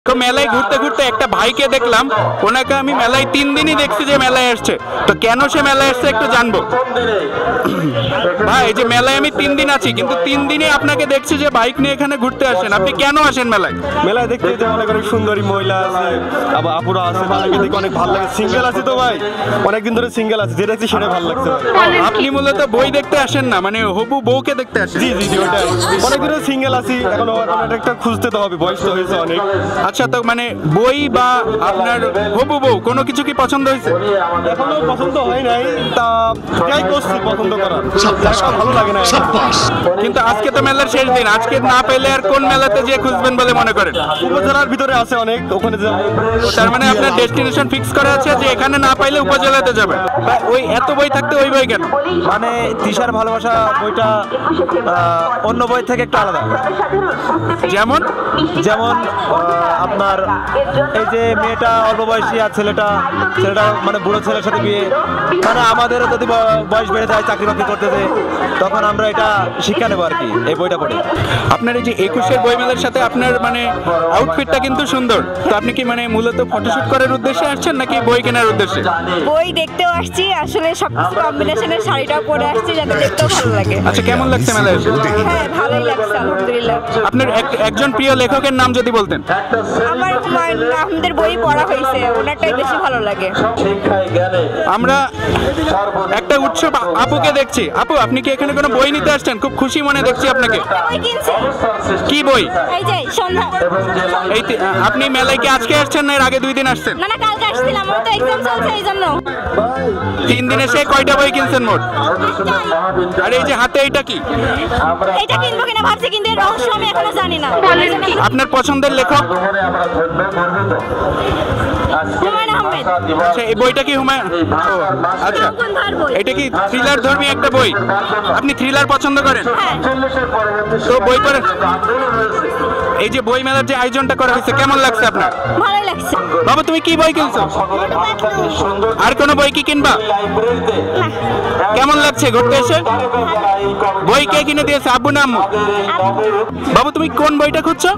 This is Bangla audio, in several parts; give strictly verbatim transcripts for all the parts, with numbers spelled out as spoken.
তো মেলায় ঘুরতে ঘুরতে একটা ভাইকে দেখলাম, ওনাকে আমি মেলায় তিন দিনই দেখছি যে মেলায় আসছে। তো কেন সে মেলায় আসছে একটু জানবো। ভাই, এই যে মেলায় আমি তিন দিন আছি, কিন্তু তিন দিনে আপনাকে দেখছি যে বাইক নিয়ে এখানে ঘুরতে আসেন। আপনি কেন আসেন মেলায়? মেলায় দেখতে যে অনেক অনেক সুন্দরী মহিলা আছে, আবার আপুরা আছে, তাদেরকে দেখে অনেক ভালো লাগে। সিঙ্গেল আছে তো ভাই, অনেকদিন ধরে সিঙ্গেল আছে, যেটা দেখছি সেটা ভালো লাগছে। আপনি মূলত বই দেখতে আসেন না, মানে হবু বউকে দেখতে আসেন? জি জি জি ওটাই। অনেকদিন ধরে সিঙ্গেল আছি, এখন একটা খুঁজতে তো হবে, বয়স তো হয়েছে অনেক। আচ্ছা, তো মানে বই বা আপনার হবু বউ কোনো কিছু কি পছন্দ হয়েছে? এখনো পছন্দ হয় নাই, তা ট্রাই করছি পছন্দ করার, ভালো লাগে না। কিন্তু আজকে তো মেলার শেষ দিন, আজকে না পেলে আর কোন মেলাতে যে খুঁজবেন বলে মনে করেন? উপজেলার ভিতরে আছে অনেক, ওখানে যাব। তার মানে আপনার ডেস্টিনেশন ফিক্স করা আছে যে এখানে না পাইলে উপজেলাতে যাবে। ওই এত বই থাকতে ওই বই কেন? মানে তৃষার ভালোবাসা বইটা অন্য বই থেকে একটু আলাদা। যেমন যেমন আপনার এই যে মেয়েটা অল্প বয়সী আর ছেলেটা ছেলেটা মানে বুড়ো ছেলের সাথে বিয়ে, মানে আমাদেরও যদি বয়স বেড়ে যায়, চাকরি বাকরি করতেছে, তখন আমরা এটা শিক্ষা নেবো আর কি এই বইটা পড়ে। আপনার এই যে একুশের বইমেলার সাথে আপনার মানে আউটফিটটা কিন্তু সুন্দর। তো আপনি কি মানে মূলত ফটোশুট করার উদ্দেশ্যে আসছেন নাকি বই কেনার উদ্দেশ্যে? বই দেখতেও আসছি, আসলে সবকিছু কম্বিনেশনের শাড়িটাও পরে আসছি যাতে দেখতেও ভালো লাগে। আচ্ছা, কেমন লাগছে মেলায় এসে? হ্যাঁ, ভালোই লাগছে আলহামদুলিল্লাহ। আপনার এক- একজন প্রিয় লেখকের নাম যদি বলতেন। আমার হুমায়ুন আহমেদের বই পড়া হয়েছে, ওনারটাই বেশি ভালো লাগে। আমরা একটা উৎসব আপুকে দেখছি। আপু, আপনি কি এখানে কোনো বই নিতে আসছেন? খুব খুশি মনে দেখছি আপনাকে। বই কিনছে? কি বই? এই যে সন্ধ্যা। এই তি- আপনি মেলায় কি আজকে আসছেন না এর আগে দুই দিন আসছেন? না না, কালকে আসছিলাম, আমার তো এক্সাম চলছে এই জন্য। তিন দিনে সে কয়টা বই কিনছেন মোট? আর এই যে হাতে এটা কি? এটা কিনবো কিনা ভাবছি, কিন্তু এর রহস্য আমি এখনো জানি না। আপনার পছন্দের লেখক? হুমায়ুন আহমেদ। আচ্ছা, এই বইটা কি হুমায়ুন? ও, আচ্ছা, কোন বই? এটা কি থ্রিলার ধর্মী একটা বই? আপনি থ্রিলার পছন্দ করেন? হ্যাঁ। তো বই পড়ে এই যে বই মেলার যে আয়োজনটা করা হয়েছে, কেমন লাগছে আপনার? ভালোই লাগছে। বাবা, তুমি কি বই কিনছো? আর কোনো বই কি কিনবা? কেমন লাগছে ঘুরতে এসে? বই কে কিনে দিয়েছে, আব্বু না আম্মু? বাবু, তুমি কোন বইটা খুঁজছো?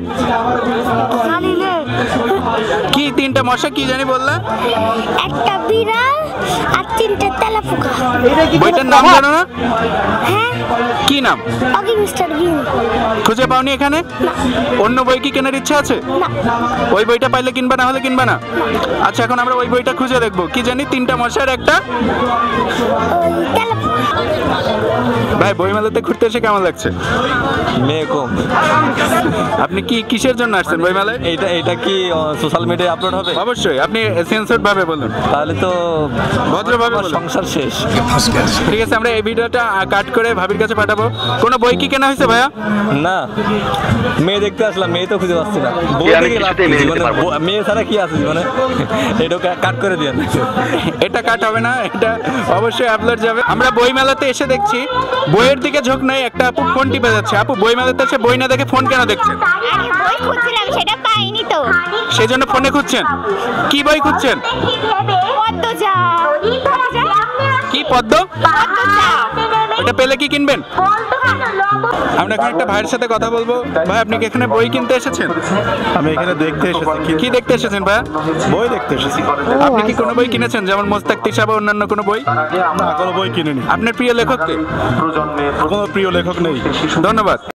কি তিনটা মশা কি জানি বললা? একটা বিড়াল আর তিনটে তেলাপোকা। বইটার নাম জানো না? হ্যাঁ, কি নাম? Oggy mister Bean. খুঁজে পাওনি এখানে? অন্য বই কি কেনার ইচ্ছা আছে? না। ওই বইটা পাইলে কিনবা, না হলে কিনবা না? আচ্ছা, এখন আমরা ওই বইটা খুঁজে দেখবো। কি জানি তিনটা মশার একটা। ওই তেলাপোকা। ভাই, বই মেলাতে ঘুরতে এসে কেমন লাগছে? মেয়ে কম। আপনি কি কিসের জন্য আসছেন বই মেলায়? এটা এটা কি সোশ্যাল মিডিয়ায় আপলোড হবে? অবশ্যই, আপনি সেন্সরড ভাবে বলুন, তাহলে তো ভদ্রভাবে আমার বলুন। সংসার শেষ। ঠিক আছে, আমরা এই ভিডিওটা কাট করে ভাবির কাছে পাঠাবো। কোনো বই কি কেনা হয়েছে ভাইয়া? না, মেয়ে দেখতে আসলাম, মেয়ে তো খুঁজে পাচ্ছি না। বউ দেখে লাভ কি জীবনে? বউ- মেয়ে ছাড়া কি আছে জীবনে? এটা কাট করে দিয়েন। এটা কাট হবে না, এটা অবশ্যই আপলোড যাবে। আমরা বই মেলাতে এসে দেখছি বইয়ের দিকে ঝোঁক নাই, একটা আপু ফোন টিপে যাচ্ছে। আপু, বই মেলাতে এসে বই না দেখে ফোন কেন দেখছেন? আরে বই খুঁজছিলাম, সেটা পাইনি তো। সেই জন্য ফোনে খুঁজছেন? কি বই খুঁজছেন? পদ্মজা। কি পদ্ম? পদ্মজা। এটা পেলে কি কিনবেন? আমরা এখন একটা ভাইয়ের সাথে কথা বলবো। ভাই, আপনি কি এখানে বই কিনতে এসেছেন? আমি এখানে দেখতে এসেছি। কি- কি দেখতে এসেছেন ভাইয়া? বই দেখতে এসেছি। আপনি কি কোনো বই কিনেছেন, যেমন মোস্তাক তিশা বা অন্যান্য কোনো বই? না, কোনো বই কিনিনি। আপনার প্রিয় লেখককে? কোনো প্রিয় লেখক নেই। ধন্যবাদ।